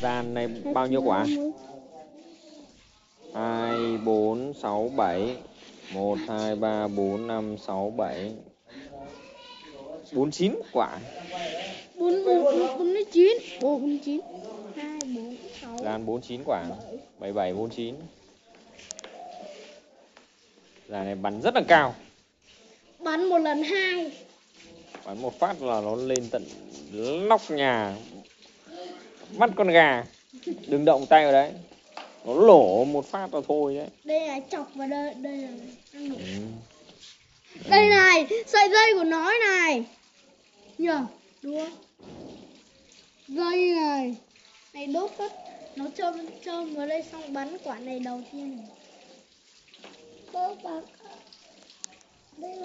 Dàn này bao nhiêu quả? 2, 4, 6, 7. 1, 2, 3, 4, 5, 6, 7. 49 quả. 49. 49. 2, 4, 6. Dàn 49 quả. 77, 49. Dàn này bắn rất là cao. Bắn một lần 2. Bắn một phát là nó lên tận nóc nhà. Mắt con gà. Đừng động tay vào đấy. Nó lổ một phát là thôi đấy. Đây là chọc vào đây là ăn nổ. Đây này, sợi dây của nó này. Nhờ, đúng không? Dây này. Này đốt tất. Nó châm vào đây xong bắn quả này đầu tiên này. Đây là